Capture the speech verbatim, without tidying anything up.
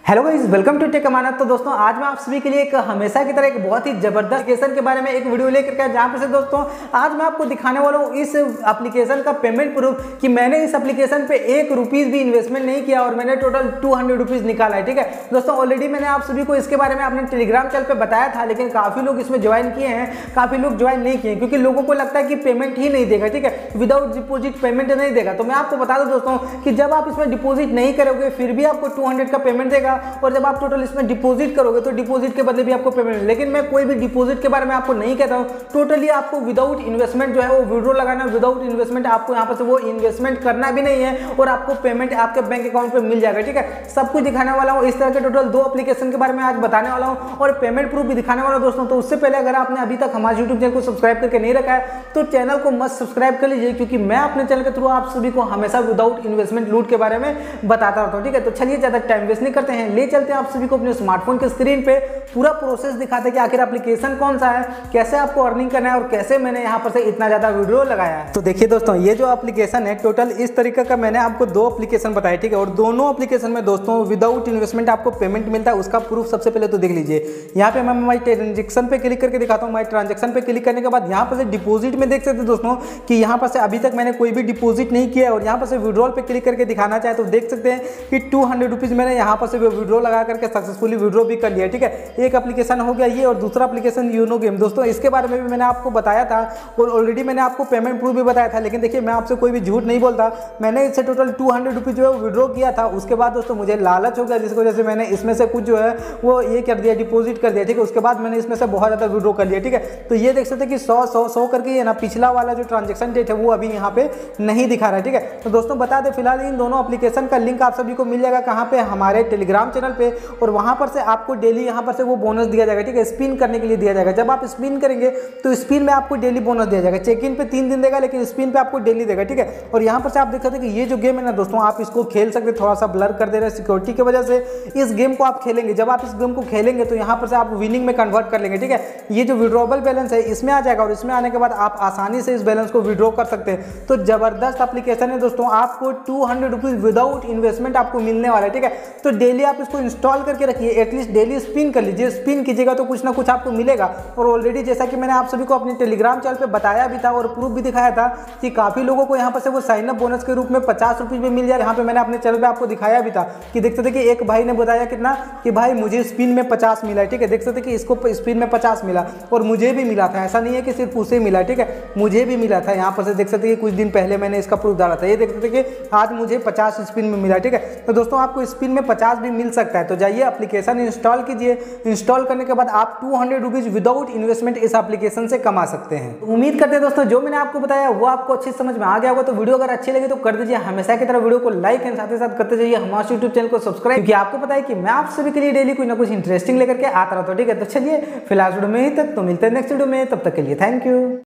Hello guys, welcome to tech Amanat. तो दोस्तों आज मैं आप सभी के लिए एक हमेशा की तरह एक बहुत ही जबरदस्त एप्लीकेशन के बारे में एक वीडियो लेकर के, जहां पर से दोस्तों आज मैं आपको दिखाने वाला हूं इस एप्लीकेशन का पेमेंट प्रूफ कि मैंने इस एप्लीकेशन पे एक रुपीस भी इन्वेस्टमेंट नहीं किया और मैंने टोटल टू हंड्रेड रुपीज निकाला है। ठीक है दोस्तों, ऑलरेडी मैंने आप सभी को इसके बारे में अपने टेलीग्राम चैनल पर बताया था, लेकिन काफी लोग इसमें ज्वाइन किए हैं, काफी लोग ज्वाइन नहीं किए क्योंकि लोगों को लगता है कि पेमेंट ही नहीं देगा। ठीक है, विदाउट डिपोजिट पेमेंट नहीं देगा। तो मैं आपको बता दूं दोस्तों कि जब आप इसमें डिपोजिट नहीं करोगे फिर भी आपको टू हंड्रेड का पेमेंट देगा, और जब आप टोटल इसमें डिपॉजिट करोगे तो डिपॉजिट के बदले भी आपको पेमेंट। लेकिन मैं कोई भी डिपॉजिट के बारे में आपको नहीं कहता हूं, टोटली आपको विदाउट इन्वेस्टमेंट जो है वो विड्रॉ लगाना, विदाउट इन्वेस्टमेंट आपको यहां पर से वो इन्वेस्टमेंट करना भी नहीं है और आपको पेमेंट आपके बैंक अकाउंट पे मिल जाएगा। ठीक है, सब कुछ दिखाने वाला हूं। इस तरह के टोटल दो एप्लीकेशन के बारे में आज बताने वाला हूं और पेमेंट प्रूफ भी दिखाने वाला हूं दोस्तों। तो उससे पहले अगर आपने अभी तक हमारे यूट्यूब चैनल को सब्सक्राइब करके नहीं रखा है तो चैनल को मस्त सब्सक्राइब कर लीजिए, क्योंकि मैं अपने चैनल के थ्रू आप सभी को हमेशा विदाउट इन्वेस्टमेंट लूट के बारे में बताता रहता हूं। ठीक है, तो चलिए ज्यादा टाइम वेस्ट नहीं करते हैं, ले चलते हैं आप सभी को अपने स्मार्टफोन के स्क्रीन पे पूरा प्रोसेस दिखाते हैं कि आखिर एप्लीकेशन कौन सा है, कैसे आपको अर्निंग करना है और कैसे मैंने यहाँ पर से इतना ज्यादा वीडियो लगाया है। तो देखिए दोस्तों, ये जो एप्लीकेशन है टोटल इस तरीके का मैंने आपको दो एप्लीकेशन बताया। ठीक है, और दोनों एप्लीकेशन में दोस्तों विदाउट इन्वेस्टमेंट आपको पेमेंट मिलता है। उसका प्रूफ सबसे पहले तो देख लीजिए। यहाँ पे मैं माई ट्रांजेक्शन पे क्लिक करके दिखाता हूँ। माई ट्रांजेक्शन पे क्लिक करने के बाद यहाँ पर से डिपोजिट में देख सकते हैं दोस्तों कि यहाँ पर से अभी तक मैंने कोई भी डिपोजिट नहीं किया, और यहाँ पर से विड्रॉल पे क्लिक करके दिखाना चाहे तो देख सकते हैं कि टू हंड्रेड रुपीज मैंने यहाँ पर से विड्रॉ लगा करके सक्सेसफुली विड्रॉ भी कर लिया। ठीक है, एक एप्लीकेशन हो गया ये, और दूसरा एप्लीकेशन यूनो गेम। दोस्तों इसके बारे में भी मैंने आपको बताया था और ऑलरेडी मैंने आपको पेमेंट प्रूफ भी बताया था। लेकिन देखिए, मैं आपसे कोई भी झूठ नहीं बोलता, मैंने इससे टोटल टू हंड्रेड रुपीज जो है विड्रॉ किया था। उसके बाद दोस्तों मुझे लालच हो गया, जिसकी वजह से मैंने इसमें से कुछ जो है वो ये कर दिया, डिपोजिट कर दिया। ठीक है, उसके बाद मैंने इसमें से बहुत ज़्यादा विड्रॉ कर लिया। ठीक है, तो ये देख सकते हैं कि सौ सौ सौ करके ये ना पिछला वाला जो ट्रांजेक्शन डेट है वो अभी यहाँ पे नहीं दिखा रहा है। ठीक है, तो दोस्तों बता दें फिलहाल इन दोनों एप्लीकेशन का लिंक आप सभी को मिल जाएगा कहाँ पे, हमारे टेलीग्राम चैनल पे, और वहाँ पर से आपको डेली यहाँ पर से वो बोनस दिया जाएगा। ठीक है, स्पिन करने के लिए दिया जाएगा। जब आप स्पिन करेंगे तो स्पिन में आपको डेली बोनस दिया जाएगा। चेक इन पे तीन दिन देगा, लेकिन स्पिन पे आपको डेली देगा। ठीक है, और यहाँ पर से आप देख सकते हैं कि ये जो गेम है ना दोस्तों, आप इसको खेल सकते हैं। थोड़ा सा ब्लर कर दे रहे हैं सिक्योरिटी की वजह से। इस गेम को आप खेलेंगे, जब आप इस गेम को खेलेंगे तो यहाँ पर से आप विनिंग में कन्वर्ट कर लेंगे। ठीक है, ये जो विड्रॉबल बैलेंस है इसमें आ जाएगा, और इसमें आने के बाद आप आसानी से इस बैलेंस को विड्रॉ कर सकते हैं। तो जबरदस्त एप्लीकेशन है दोस्तों, आपको two hundred rupees without investment आपको मिलने वाला है। ठीक है, तो डेली आप इसको इंस्टॉल करके रखिए, एटलीस्ट डेली स्पिन कर लीजिए। स्पिन कीजिएगा तो कुछ ना कुछ आपको मिलेगा। और ऑलरेडी जैसा कि मैंने आप सभी को अपने टेलीग्राम चैनल पे बताया भी था और प्रूफ भी दिखाया था कि काफी लोगों को यहाँ पर से वो साइन अप बोनस के रूप में पचास रुपीज में मिल जाए। यहाँ पे मैंने अपने चैनल पे आपको दिखाया भी था कि देख सकते कि एक भाई ने बताया कितना कि भाई मुझे स्पिन में पचास मिला है। ठीक है, देख सकते कि इसको स्पिन में पचास मिला और मुझे भी मिला था। ऐसा नहीं है कि सिर्फ उसे मिला। ठीक है, मुझे भी मिला था। यहाँ पर से देख सकते कि कुछ दिन पहले मैंने इसका प्रूफ डाला था। ये देख सकते कि आज मुझे पचास स्पिन में मिला। ठीक है, तो दोस्तों आपको स्पिन में पचास भी मिल सकता है। तो जाइए एप्लीकेशन इंस्टॉल कीजिए। इंस्टॉल करने के बाद आप two hundred rupees without investment इस एप्लीकेशन से कमा सकते हैं। उम्मीद करते हैं दोस्तों जो मैंने आपको बताया वो आपको अच्छी समझ में आ गया होगा। तो वीडियो अगर अच्छी लगी तो कर दीजिए हमेशा की तरह वीडियो को लाइक एंड साथ ही साथ करते जाइए हमारे यूट्यूब चैनल को सब्सक्राइब, क्योंकि आपको पता है कि मैं आप सभी के लिए डेली कुछ ना कुछ इंटरेस्टिंग लेकर के आता रहता हूँ। ठीक है, तो चलिए फिलहाल वीडियो में ही तक, तो मिलते हैं नेक्स्ट वीडियो में, तब तक के लिए थैंक यू।